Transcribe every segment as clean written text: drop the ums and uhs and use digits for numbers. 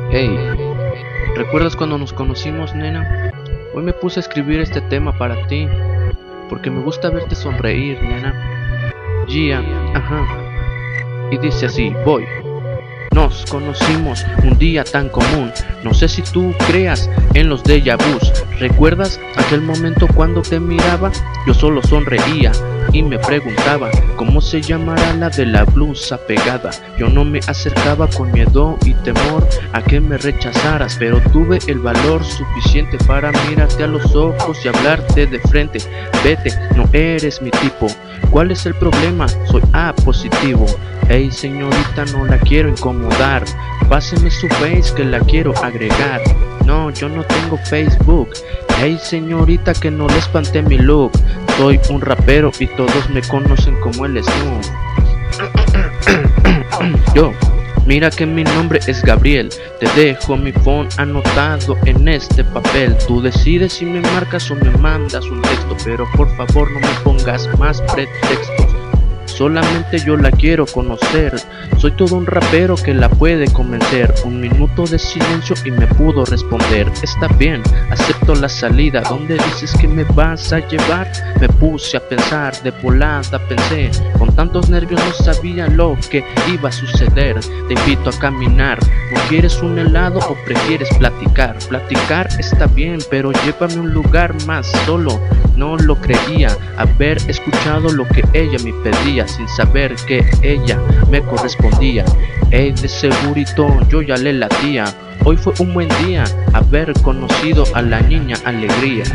Hey, ¿recuerdas cuando nos conocimos, nena? Hoy me puse a escribir este tema para ti, porque me gusta verte sonreír, nena. Gia, ajá. Y dice así, voy. Nos conocimos un día tan común. No sé si tú creas en los déjà vus. ¿Recuerdas aquel momento cuando te miraba? Yo solo sonreía y me preguntaba cómo se llamará la de la blusa pegada. Yo no me acercaba con miedo y temor a que me rechazaras, pero tuve el valor suficiente para mirarte a los ojos y hablarte de frente. Vete, no eres mi tipo. ¿Cuál es el problema? Soy A positivo. Hey señorita, no la quiero incomodar. Páseme su face que la quiero agregar. No, yo no tengo Facebook. Hey señorita, que no le espante mi look. Soy un rapero y todos me conocen como el Snoop. Yo, mira que mi nombre es Gabriel. Te dejo mi phone anotado en este papel. Tú decides si me marcas o me mandas un texto, pero por favor no me pongas más pretextos. Solamente yo la quiero conocer. Soy todo un rapero que la puede convencer. Un minuto de silencio y me pudo responder. Está bien, acepto la salida. ¿Dónde dices que me vas a llevar? Me puse a pensar, de volada pensé. Con tantos nervios no sabía lo que iba a suceder. Te invito a caminar. ¿No quieres un helado o prefieres platicar? Platicar está bien, pero llévame a un lugar más solo. No lo creía, haber escuchado lo que ella me pedía, sin saber que ella me correspondía. Ey, de segurito yo ya le latía. Hoy fue un buen día, haber conocido a la niña Alegrías.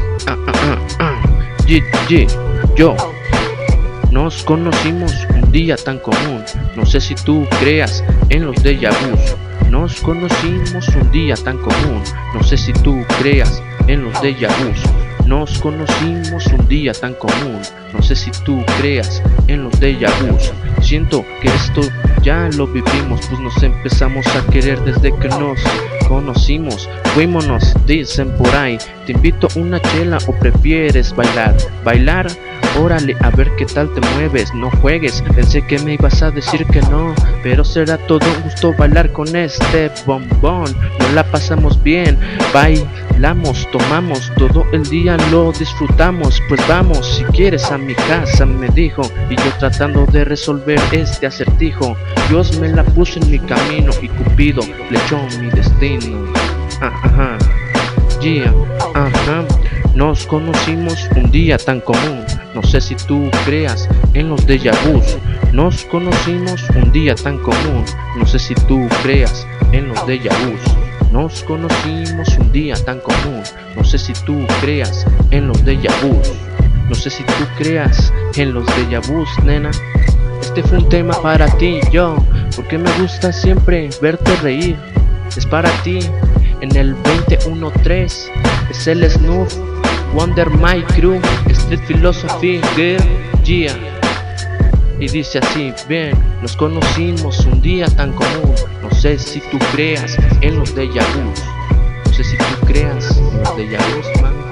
Yo. Nos conocimos un día tan común. No sé si tú creas en los déjà vus. Nos conocimos un día tan común. No sé si tú creas en los déjà vus. Nos conocimos un día tan común. No sé si tú creas en los déjà vus. Siento que esto ya lo vivimos, pues nos empezamos a querer desde que nos conocimos. Fuímonos, dicen por ahí. Te invito a una chela o prefieres bailar. Bailar, órale, a ver qué tal te mueves. No juegues, pensé que me ibas a decir que no, pero será todo un gusto bailar con este bombón. Nos la pasamos bien, bailamos, tomamos, todo el día lo disfrutamos. Pues vamos, si quieres a mi casa, me dijo, y yo tratando de resolver este acertijo. Dios me la puso en mi camino y Cupido le echó mi destino. Yeah, Nos conocimos un día tan común. No sé si tú creas en los déjà vus. Nos conocimos un día tan común. No sé si tú creas en los déjà vus. Nos conocimos un día tan común. No sé si tú creas en los déjà vus. No sé si tú creas en los déjà vus, nena. Este fue un tema para ti, yo, porque me gusta siempre verte reír. Es para ti, en el 2013, es el Snoop, Wonder My Crew, Street Philosophy, Girl, Gia. Y dice así, bien, nos conocimos un día tan común. No sé si tú creas en los déjà vus. No sé si tú creas en los déjà vus, mami.